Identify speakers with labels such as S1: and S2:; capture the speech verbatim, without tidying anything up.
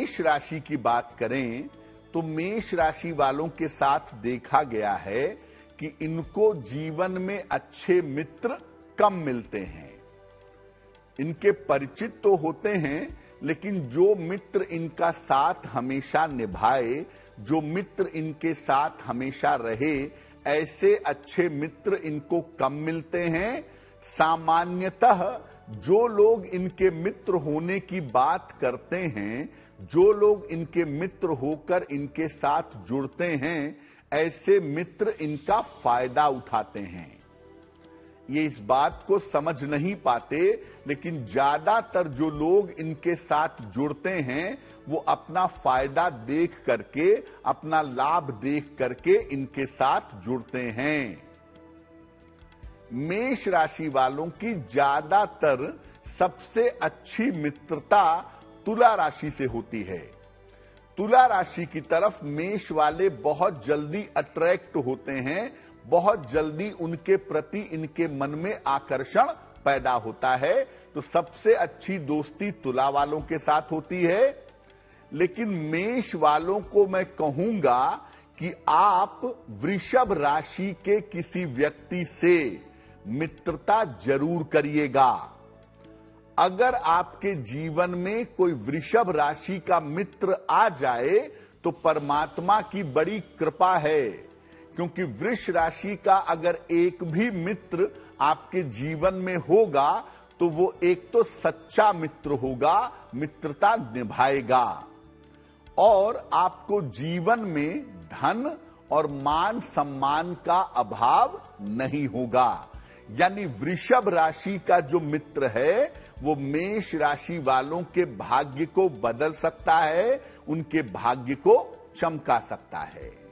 S1: मेष राशि की बात करें तो मेष राशि वालों के साथ देखा गया है कि इनको जीवन में अच्छे मित्र कम मिलते हैं। इनके परिचित तो होते हैं, लेकिन जो मित्र इनका साथ हमेशा निभाए, जो मित्र इनके साथ हमेशा रहे, ऐसे अच्छे मित्र इनको कम मिलते हैं। सामान्यतः जो लोग इनके मित्र होने की बात करते हैं, जो लोग इनके मित्र होकर इनके साथ जुड़ते हैं, ऐसे मित्र इनका फायदा उठाते हैं। ये इस बात को समझ नहीं पाते, लेकिन ज्यादातर जो लोग इनके साथ जुड़ते हैं वो अपना फायदा देख करके, अपना लाभ देख करके इनके साथ जुड़ते हैं। मेष राशि वालों की ज्यादातर सबसे अच्छी मित्रता तुला राशि से होती है। तुला राशि की तरफ मेष वाले बहुत जल्दी अट्रैक्ट होते हैं, बहुत जल्दी उनके प्रति इनके मन में आकर्षण पैदा होता है। तो सबसे अच्छी दोस्ती तुला वालों के साथ होती है। लेकिन मेष वालों को मैं कहूंगा कि आप वृषभ राशि के किसी व्यक्ति से मित्रता जरूर करिएगा। अगर आपके जीवन में कोई वृषभ राशि का मित्र आ जाए तो परमात्मा की बड़ी कृपा है, क्योंकि वृष राशि का अगर एक भी मित्र आपके जीवन में होगा तो वो एक तो सच्चा मित्र होगा, मित्रता निभाएगा, और आपको जीवन में धन और मान सम्मान का अभाव नहीं होगा। यानी वृषभ राशि का जो मित्र है वो मेष राशि वालों के भाग्य को बदल सकता है, उनके भाग्य को चमका सकता है।